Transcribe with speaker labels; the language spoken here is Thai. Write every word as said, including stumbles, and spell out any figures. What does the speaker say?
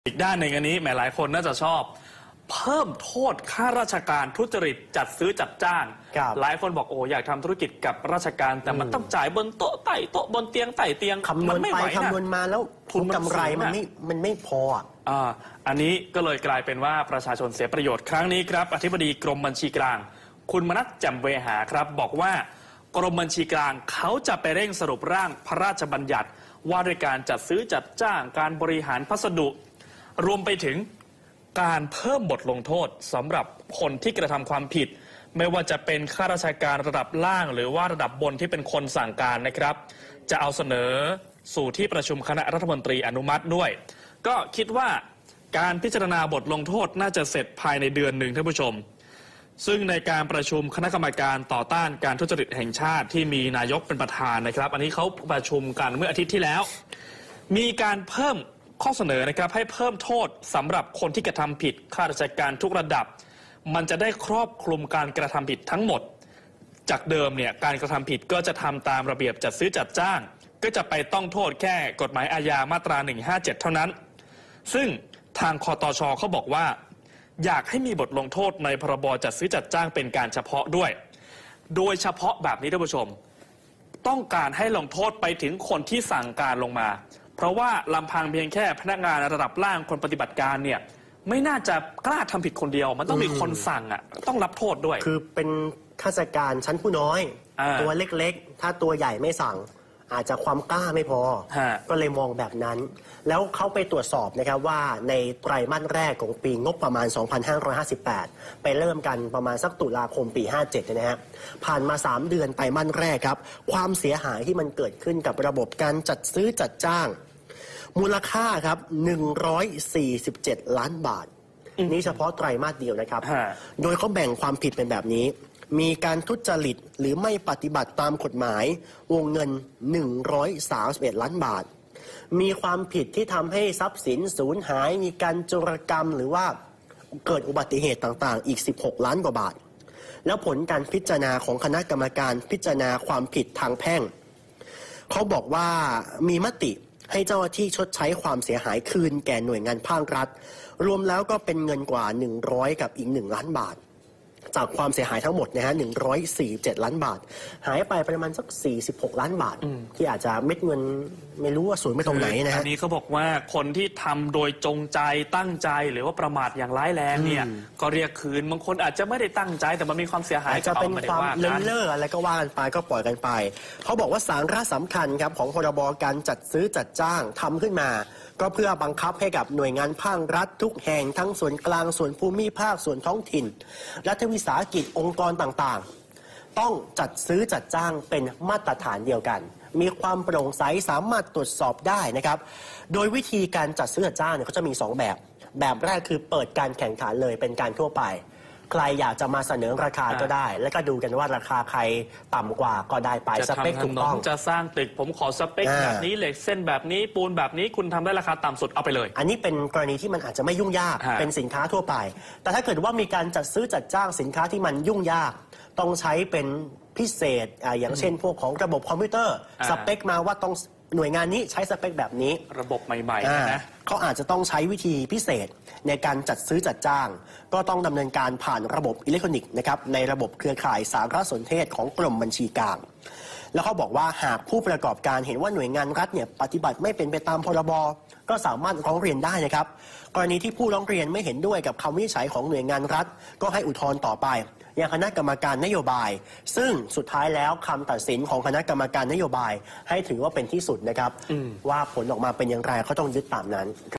Speaker 1: อีกด้านหนึ่งอันนี้แหมหลายคนน่าจะชอบเพิ่มโทษข้าราชการทุจริตจัดซื้อจัดจ้างหลายคนบอกโอ้อยากทำธุรกิจกับราชการแต่มันต้องจ่ายบนโต๊ะไต่โต๊ะบนเตียงไต่เตียง
Speaker 2: คำนวณไปคำนวณมาแล้วทุนกำไรมันไม่มันไม่พออ่า
Speaker 1: อันนี้ก็เลยกลายเป็นว่าประชาชนเสียประโยชน์ครั้งนี้ครับอธิบดีกรมบัญชีกลางคุณมนัส แจ่มเวหาครับบอกว่ากรมบัญชีกลางเขาจะไปเร่งสรุปร่างพระราชบัญญัติว่าด้วยการจัดซื้อจัดจ้างการบริหารพัสดุรวมไปถึงการเพิ่มบทลงโทษสำหรับคนที่กระทำความผิดไม่ว่าจะเป็นข้าราชการระดับล่างหรือว่าระดับบนที่เป็นคนสั่งการนะครับจะเอาเสนอสู่ที่ประชุมคณะรัฐมนตรีอนุมัติด้วยก็คิดว่าการพิจารณาบทลงโทษน่าจะเสร็จภายในเดือนหนึ่งท่านผู้ชมซึ่งในการประชุมคณะกรรมการต่อต้านการทุจริตแห่งชาติที่มีนายกเป็นประธานนะครับอันนี้เขาประชุมกันเมื่ออาทิตย์ที่แล้วมีการเพิ่มข้อเสนอนะครับให้เพิ่มโทษสำหรับคนที่กระทำผิดข้าราชการทุกระดับมันจะได้ครอบคลุมการกระทำผิดทั้งหมดจากเดิมเนี่ยการกระทำผิดก็จะทำตามระเบียบจัดซื้อจัดจ้างก็จะไปต้องโทษแค่กฎหมายอาญามาตราหนึ่งห้าเจ็ดเท่านั้นซึ่งทางคตช.เขาบอกว่าอยากให้มีบทลงโทษในพรบจัดซื้อจัดจ้างเป็นการเฉพาะด้วยโดยเฉพาะแบบนี้ท่านผู้ชมต้องการให้ลงโทษไปถึงคนที่สั่งการลงมาเพราะว่าลำพังเพียงแค่พนักงานระดับล่างคนปฏิบัติการเนี่ยไม่น่าจะกล้าทำผิดคนเดียวมันต้องมีคนสั่งอ่ะต้องรับโทษด้วย
Speaker 2: คือเป็นข้าราชการชั้นผู้น้อยตัวเล็กๆถ้าตัวใหญ่ไม่สั่งอาจจะความกล้าไม่พอก็เลยมองแบบนั้นแล้วเขาไปตรวจสอบนะครับว่าในไตรมาสแรกของปีงบประมาณสองพันห้าร้อยห้าสิบแปดไปเริ่มกันประมาณสักตุลาคมปีห้าเจ็ดนะฮะผ่านมาสามเดือนไตรมาสแรกครับความเสียหายที่มันเกิดขึ้นกับระบบการจัดซื้อจัดจ้างมูลค่าครับหนึ่งร้อยสี่สิบเจ็ดล้านบาทนี่เฉพาะไตรมาสเดียวนะครับโดยเขาแบ่งความผิดเป็นแบบนี้มีการทุจริตหรือไม่ปฏิบัติตามกฎหมายวงเงินหนึ่งร้อยสามสิบเอ็ดล้านบาทมีความผิดที่ทำให้ทรัพย์สินสูญหายมีการโจรกรรมหรือว่าเกิดอุบัติเหตุต่างๆอีกสิบหกล้านกว่าบาทแล้วผลการพิจารณาของคณะกรรมการพิจารณาความผิดทางแพ่งเขาบอกว่ามีมติให้เจ้าหน้าที่ชดใช้ความเสียหายคืนแก่หน่วยงานภาครัฐรวมแล้วก็เป็นเงินกว่าหนึ่งร้อยกับอีกหนึ่งล้านบาทจากความเสียหายทั้งหมดนะฮะหนึ่งร้อยสี่สิบเจ็ดล้านบาทหายไปประมาณสักสี่สิบหกล้านบาทที่อาจจะเม็ดเงินไม่รู้ว่าสูญไปตรงไหนนะฮะ
Speaker 1: อันนี้เขาบอกว่าคนที่ทำโดยจงใจตั้งใจหรือว่าประมาทอย่างร้ายแรงเนี่ยก็เรียกคืนบางคนอาจจะไม่ได้ตั้งใจแต่มันมีความเสียหาย
Speaker 2: จะเป็นความเลินเล่ออะไรก็ว่ากันไปก็ปล่อยกันไปเขาบอกว่าสาระสำคัญครับของพรบการจัดซื้อจัดจ้างทำขึ้นมาก็เพื่อบังคับให้กับหน่วยงานภาครัฐทุกแห่งทั้งส่วนกลางส่วนภูมิภาคส่วนท้องถิ่นรัฐวิสาหกิจองค์กรต่างๆต้องจัดซื้อจัดจ้างเป็นมาตรฐานเดียวกันมีความโปร่งใสสามารถตรวจสอบได้นะครับโดยวิธีการจัดซื้อจัดจ้างเนี่ยเขาจะมีสองแบบแบบแรกคือเปิดการแข่งขันเลยเป็นการทั่วไปใครอยากจะมาเสนอราคาก็ได้แล้วก็ดูกันว่าราคาใครต่ำกว่าก็ได้ไปสเปคถูกต้อง
Speaker 1: จะสร้างตึกผมขอสเปคแบบนี้เหล็กเส้นแบบนี้ปูนแบบนี้คุณทำได้ราคาต่ำสุดเอาไปเลย
Speaker 2: อันนี้เป็นกรณีที่มันอาจจะไม่ยุ่งยากเป็นสินค้าทั่วไปแต่ถ้าเกิดว่ามีการจัดซื้อจัดจ้างสินค้าที่มันยุ่งยากต้องใช้เป็นพิเศษอย่างเช่นพวกของระบบคอมพิวเตอร์สเปคมาว่าต้องหน่วยงานนี้ใช้สเปคแบบนี้
Speaker 1: ระบบใหม่ๆนะ
Speaker 2: เขาอาจจะต้องใช้วิธีพิเศษในการจัดซื้อจัดจ้างก็ต้องดำเนินการผ่านระบบอิเล็กทรอนิกส์นะครับในระบบเครือข่ายสารสนเทศของกรมบัญชีกลางแล้วเขาบอกว่าหากผู้ประกอบการเห็นว่าหน่วยงานรัฐเนี่ยปฏิบัติไม่เป็นไปตามพรบก็สามารถร้องเรียนได้นะครับกรณีที่ผู้ร้องเรียนไม่เห็นด้วยกับคำวินิจฉัยของหน่วยงานรัฐก็ให้อุทธรณ์ต่อไปยังคณะกรรมการนโยบายซึ่งสุดท้ายแล้วคำตัดสินของคณะกรรมการนโยบายให้ถือว่าเป็นที่สุดนะครับว่าผลออกมาเป็นอย่างไรเขาต้องยึดตามนั้น